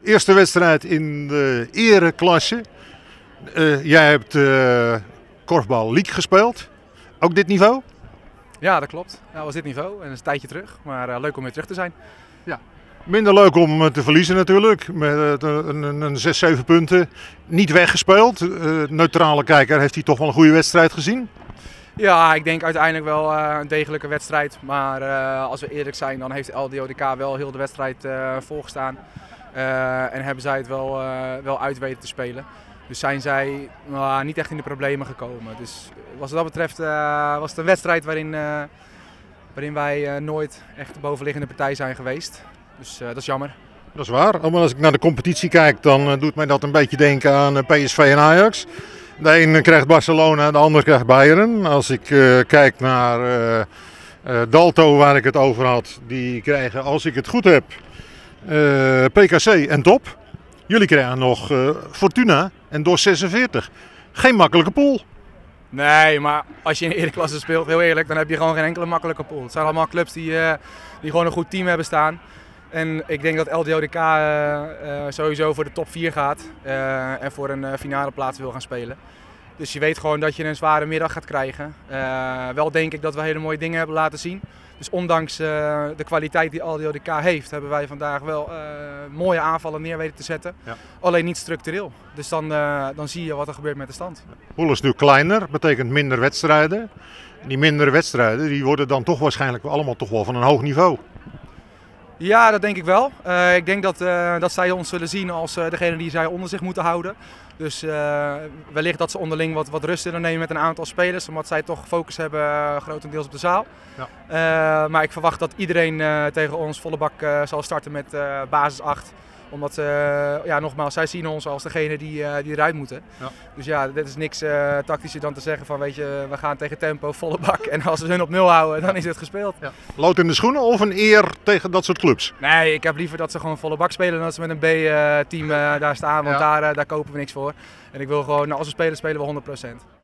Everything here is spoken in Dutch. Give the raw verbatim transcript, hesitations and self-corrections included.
Eerste wedstrijd in de ereklasse. Uh, jij hebt uh, korfbal league gespeeld. Ook dit niveau? Ja, dat klopt. Dat was dit niveau en dat is een tijdje terug. Maar uh, leuk om weer terug te zijn. Ja. Minder leuk om te verliezen natuurlijk. Met een, een, een zes, zeven punten. Niet weggespeeld. Uh, neutrale kijker heeft hij toch wel een goede wedstrijd gezien? Ja, ik denk uiteindelijk wel uh, een degelijke wedstrijd. Maar uh, als we eerlijk zijn, dan heeft L D O D K wel heel de wedstrijd uh, volgestaan. Uh, en hebben zij het wel, uh, wel uit weten te spelen. Dus zijn zij uh, niet echt in de problemen gekomen. Dus wat dat betreft uh, was het een wedstrijd waarin, uh, waarin wij uh, nooit echt de bovenliggende partij zijn geweest. Dus uh, dat is jammer. Dat is waar. Maar als ik naar de competitie kijk, dan uh, doet mij dat een beetje denken aan uh, P S V en Ajax. De een krijgt Barcelona, de ander krijgt Bayern. Als ik uh, kijk naar uh, uh, Dalto, waar ik het over had, die krijgen, als ik het goed heb, uh, P K C en Top. Jullie krijgen nog uh, Fortuna en D O S zesenveertig. Geen makkelijke pool. Nee, maar als je in de ereklasse speelt, heel eerlijk, dan heb je gewoon geen enkele makkelijke pool. Het zijn allemaal clubs die, uh, die gewoon een goed team hebben staan. En ik denk dat L D O D K uh, uh, sowieso voor de top vier gaat uh, en voor een uh, finale plaats wil gaan spelen. Dus je weet gewoon dat je een zware middag gaat krijgen. Uh, wel denk ik dat we hele mooie dingen hebben laten zien. Dus ondanks uh, de kwaliteit die L D O D K heeft, hebben wij vandaag wel uh, mooie aanvallen neer weten te zetten. Ja. Alleen niet structureel. Dus dan, uh, dan zie je wat er gebeurt met de stand. De pool is nu kleiner, betekent minder wedstrijden. Die mindere wedstrijden die worden dan toch waarschijnlijk allemaal toch wel van een hoog niveau. Ja, dat denk ik wel. Uh, ik denk dat, uh, dat zij ons zullen zien als uh, degene die zij onder zich moeten houden. Dus uh, wellicht dat ze onderling wat, wat rust willen nemen met een aantal spelers. Omdat zij toch focus hebben uh, grotendeels op de zaal. Ja. Uh, maar ik verwacht dat iedereen uh, tegen ons volle bak uh, zal starten met uh, basis acht. Omdat, uh, ja, nogmaals, zij zien ons als degene die, uh, die eruit moeten. Ja. Dus ja, dit is niks uh, tactischer dan te zeggen van, weet je, we gaan tegen tempo, volle bak. En als we hun op nul houden, dan is het gespeeld. Ja. Lood in de schoenen of een eer tegen dat soort clubs? Nee, ik heb liever dat ze gewoon volle bak spelen dan dat ze met een B-team uh, daar staan. Want ja. daar, uh, daar kopen we niks voor. En ik wil gewoon, nou, als we spelen, spelen we honderd procent.